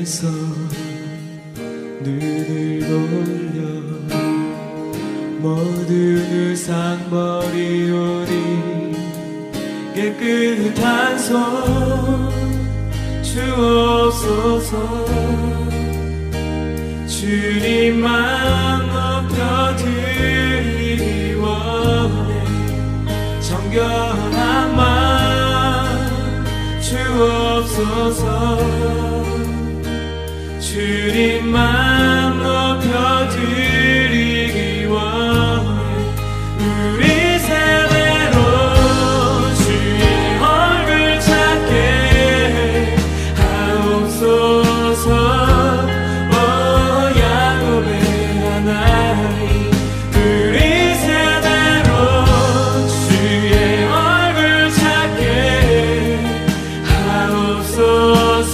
데서 눈을 돌려 모든 의상 버리오니 깨끗한 손 주옵소서. 주님만 높여드리기 원해. 정결한 맘 주옵소서. 주님만 높여드리기 원해. 우리 세대로 주의 얼굴 찾게 하옵소서. 오 야곱의 하나님, 우리 세대로 주의 얼굴 찾게 하옵소서.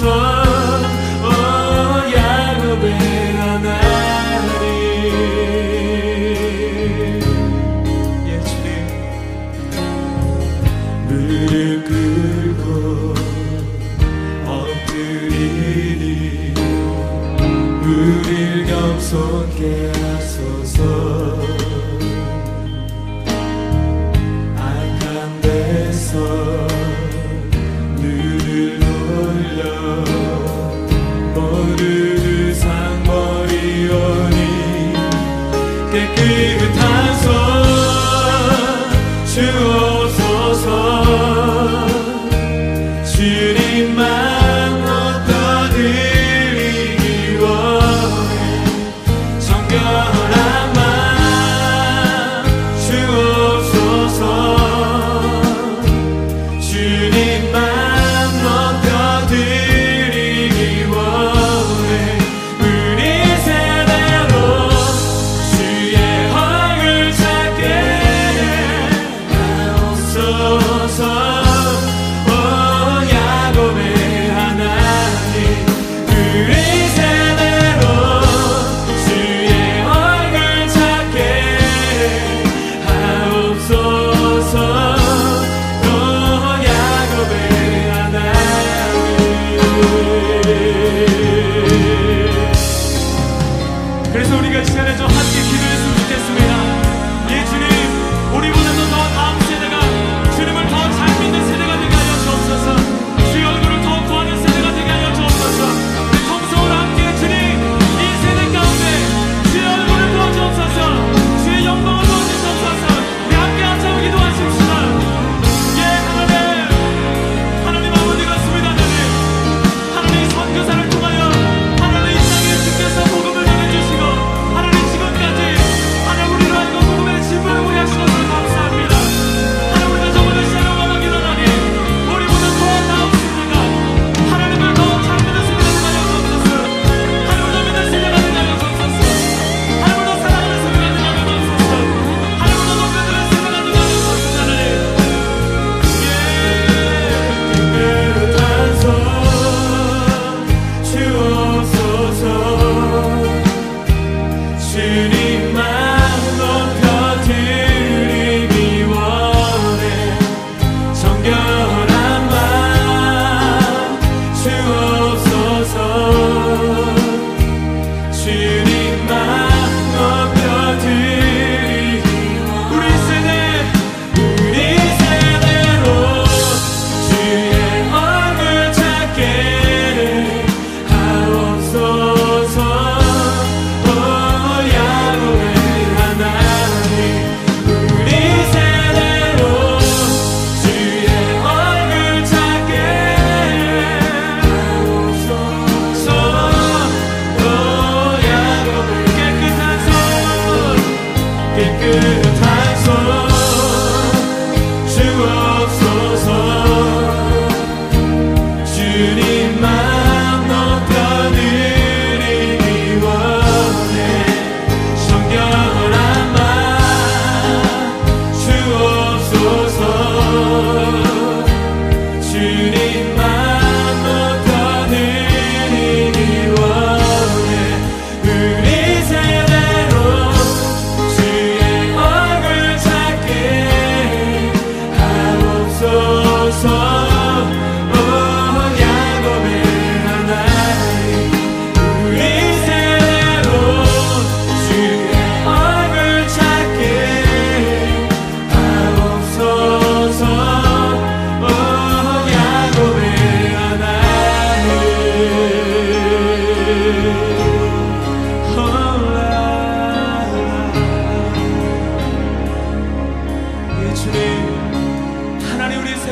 손게 하소서. 악한 데서 눈을 돌려 모든 의상 버리오니 깨끗한 손 주옵소서. 주님만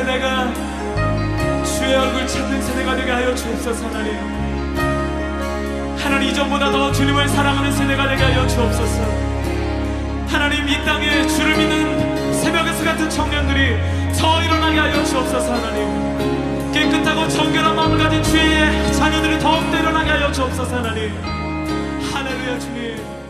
세대가 주의 얼굴 찾는 세대가 되게 하여 주옵소서. 하나님, 하나님 이전보다 더 주님을 사랑하는 세대가 되게 하여 주옵소서. 하나님, 이 땅에 주를 믿는 새벽에서 같은 청년들이 더 일어나게 하여 주옵소서. 하나님, 깨끗하고 정결한 마음을 가진 주의 자녀들이 더욱더 일어나게 하여 주옵소서. 하나님, 할렐루야. 주님,